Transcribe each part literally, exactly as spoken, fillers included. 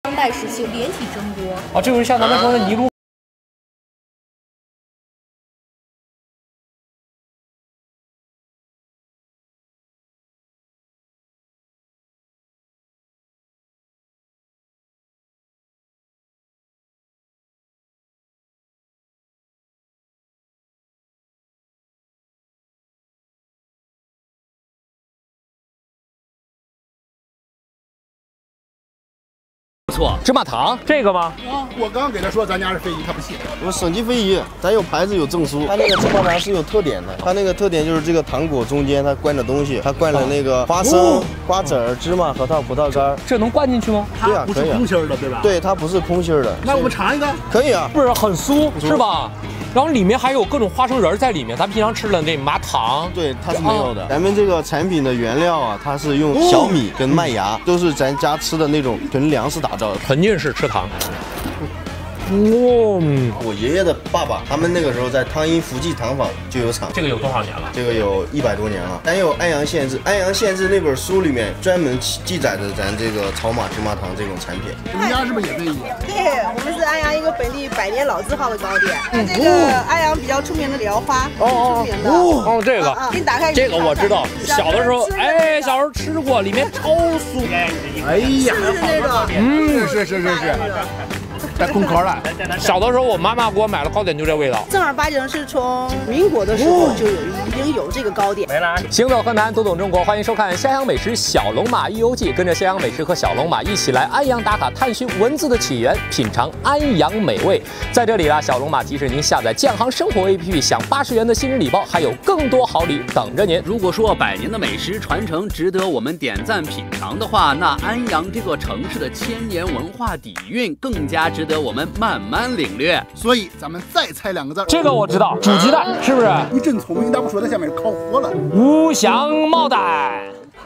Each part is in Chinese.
商代时期连体蒸锅。 哦，这就是像咱们说的尼禄。 不错， 芝麻糖这个吗？ 啊，我刚给他说咱家是非遗，他不信。 我省级非遗，咱有牌子有证书。它那个芝麻糖是有特点的，它那个特点就是这个糖果中间它灌着东西，它灌了那个花生、瓜子儿、芝麻、核桃、葡萄干。 这能灌进去吗？ 对啊， 不是可以啊。 空心的，对吧？ 对，它不是空心的。 那我们尝一个。 可以啊， 不是很酥是吧？ 然后里面还有各种花生仁在里面，咱平常吃的那麻糖， 对，它是没有的。咱们这个产品的原料啊，它是用小米跟麦芽，都是咱家吃的那种纯粮食打造的， 肯定是吃糖。哇、 嗯，我爷爷的爸爸，他们那个时候在汤阴福记糖坊就有厂。 这个有多少年了？ 这个有一百多年了。咱有《安阳县志》，《安阳县志》那本书里面专门记载着咱这个草马芝麻糖这种产品。 你们家是不是也非遗？ 对，我们是安阳一个本地百年老字号的糕点。嗯、这个安阳比较出名的莲花，哦出名的。 哦哦，这个， 给你打开。 这个我知道，小的时候，哎，小时候吃过，里面超酥。 哎呀， 是不是那种？ 嗯，是是是是是。 在空壳了。 小的时候，我妈妈给我买的糕点就这味道。 正儿八经是从民国的时候就有已经有这个糕点。 没来。行走河南，读懂中国，欢迎收看《襄阳美食小龙马一游记》，跟着襄阳美食和小龙马一起来安阳打卡，探寻文字的起源，品尝安阳美味。在这里啊，小龙马提示您下载建行生活 A P P， 享八十元的新人礼包，还有更多好礼等着您。 如果说百年的美食传承值得我们点赞品尝的话，那安阳这座城市的千年文化底蕴更加值得我们慢慢领略。 所以咱们再猜两个字。 这个我知道，煮鸡蛋是不是？ 你真聪明，咋不说它下面是烤活了？ 五香毛蛋。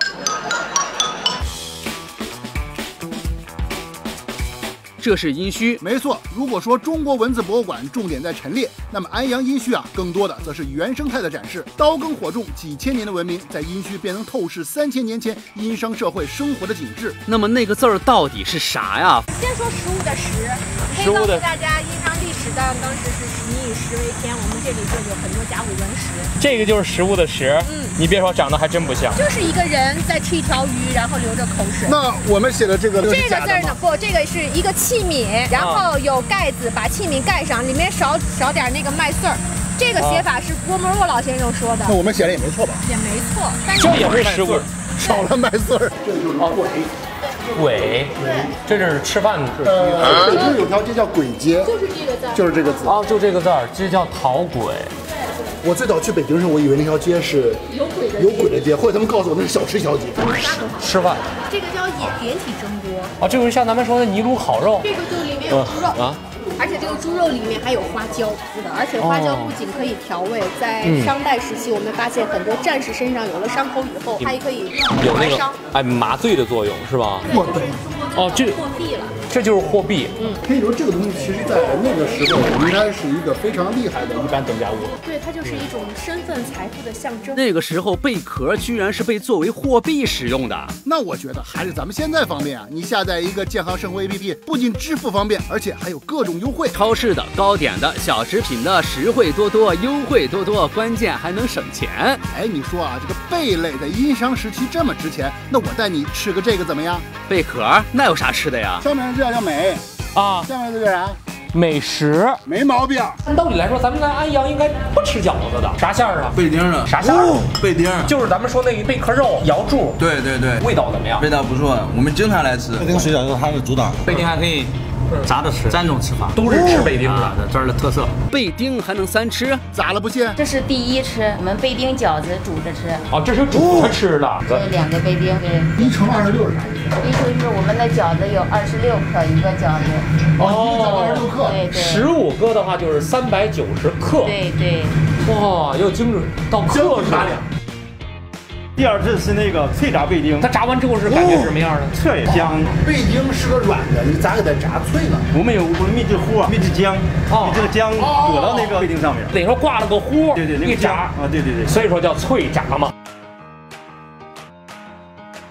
这是殷墟， 没错。如果说中国文字博物馆重点在陈列，那么安阳殷墟啊，更多的则是原生态的展示。刀耕火种几千年的文明，在殷墟便能透视三千年前殷商社会生活的景致。 那么那个字儿到底是啥呀？ 先说食物的食，可以告诉大家，殷商历史当当时是民以食为天，我们这里就有很多甲骨文石。 这个就是食物的食，嗯，你别说，长得还真不像， 就是一个人在吃一条鱼，然后流着口水。 那我们写的这个这个字呢？不，这个是一个器皿，然后有盖子，把器皿盖上，里面少少点那个麦穗儿。这个写法是郭沫若老先生说的。 那我们写的也没错吧？ 也没错，但是这也是食物， 少了麦穗儿，这就是鬼。 鬼，这是吃饭的。 呃，北京有条街叫鬼街， 就是这个字， 就是这个字。 哦，就这个字儿，这叫讨鬼。 我最早去北京的时候，我以为那条街是有鬼的有鬼的街，后来他们告诉我那是小吃小姐。 吃饭。 这个叫野连体蒸锅。 哦，这就是像咱们说的尼禄烤肉。 这个就里面有猪肉啊，而且这个猪肉里面还有花椒，是的，而且花椒不仅可以调味，在商代时期，我们发现很多战士身上有了伤口以后，它也可以有那个哎麻醉的作用，是吧？ 对。 哦，这货币了。 这就是货币， 嗯，可以说这个东西其实在那个时候应该是一个非常厉害的一般等价物。 对，它就是一种身份财富的象征。 那个时候贝壳居然是被作为货币使用的， 那我觉得还是咱们现在方便啊！你下载一个建行生活 A P P， 不仅支付方便，而且还有各种优惠。 超市的、糕点的、小食品的，实惠多多，优惠多多，关键还能省钱。 哎，你说啊，这个贝类在殷商时期这么值钱，那我带你吃个这个怎么样？ 贝壳那有啥吃的呀？ 上面这叫美啊， 下面这叫啥？ 美食， 没毛病。 按道理来说，咱们在安阳应该不吃饺子的，啥馅儿啊？ 贝丁的。 啥馅儿？哦、 贝丁， 就是咱们说那个贝壳肉、瑶柱。 对对对， 味道怎么样？ 味道不错，我们经常来吃。 贝丁水饺就是它的主打。 贝丁还可以炸着吃，三种吃法， 都是吃贝丁的， 这儿的特色。 贝丁还能三吃？ 咋了不信？ 这是第一吃，我们贝丁饺子煮着吃。 哦，这是煮着吃的。 这两个贝丁，对。 一乘二十六是啥意思？ 意思是我们的饺子有二十六克一个饺子。 哦，二十六克。 对对。 十五个的话就是三百九十克。 对对。 哇，又精准到克数。 第二次是那个脆炸贝丁， 它炸完之后是感觉什么样的？ 脆香。 贝丁是个软的，你咋给它炸脆了？ 我们有我们秘制糊、秘制浆，你这个浆裹到那个贝丁上面， 等于说挂了个糊， 对对，那个一炸啊，对对对， 所以说叫脆炸嘛。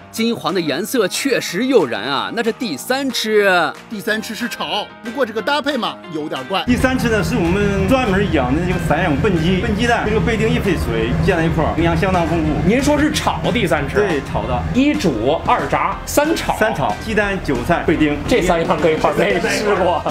金黄的颜色确实诱人啊。那这第三吃， 第三吃是炒，不过这个搭配嘛有点怪。 第三吃呢是我们专门养的这个散养笨鸡，笨鸡蛋这个贝丁一配水建在一块儿，营养相当丰富。 您说是炒第三吃？ 对，炒的， 一煮二炸三炒， 三炒，鸡蛋、韭菜、贝丁， 这三样搁一块没吃过。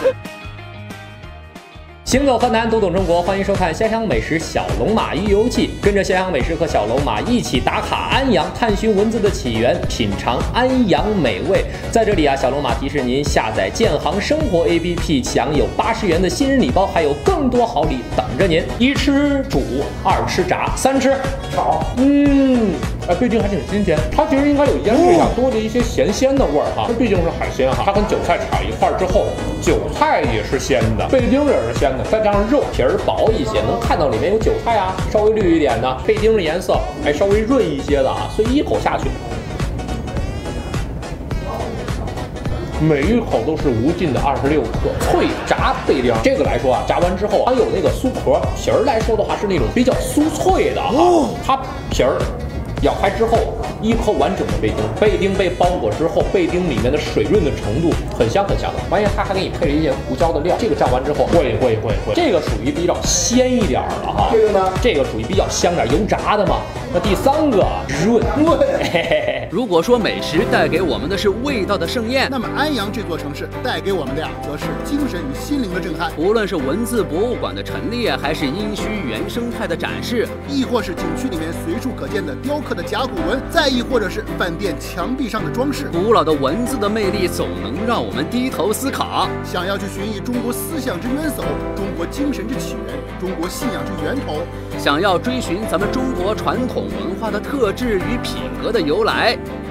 行走河南，读懂中国，欢迎收看《虾乡美食小龙马一游记》，跟着虾乡美食和小龙马一起打卡安阳，探寻文字的起源，品尝安阳美味。在这里啊，小龙马提示您下载建行生活 A P P， 享有八十元的新人礼包，还有更多好礼等着您。一吃煮，二吃炸，三吃炒。嗯，哎，贝丁还挺新鲜，它其实应该有腌制上多了一些咸鲜的味儿哈。这毕竟是海鲜哈，它跟韭菜炒一块儿之后，韭菜也是鲜的，贝丁也是鲜的。再加上肉皮儿薄一些，能看到里面有韭菜啊，稍微绿一点的贝丁的颜色还稍微润一些的啊，所以一口下去，每一口都是无尽的二十六克脆炸贝丁。这个来说啊，炸完之后它有那个酥壳，皮儿来说的话是那种比较酥脆的哈，它皮儿咬开之后，一颗完整的贝丁，贝丁被包裹之后，贝丁里面的水润的程度很香很香的。关键它还给你配了一些胡椒的料，这个炸完之后会会会会，这个属于比较鲜一点的哈。这个呢，这个属于比较香点，油炸的嘛。那第三个润润。 如果说美食带给我们的是味道的盛宴， 那么安阳这座城市带给我们的呀，则是精神与心灵的震撼。 无论是文字博物馆的陈列，还是殷墟原生态的展示， 亦或是景区里面随处可见的雕刻的甲骨文，再亦或者是饭店墙壁上的装饰， 古老的文字的魅力总能让我们低头思考。 想要去寻觅中国思想之源叟，中国精神之起源，中国信仰之源头， 想要追寻咱们中国传统文化的特质与品格的由来，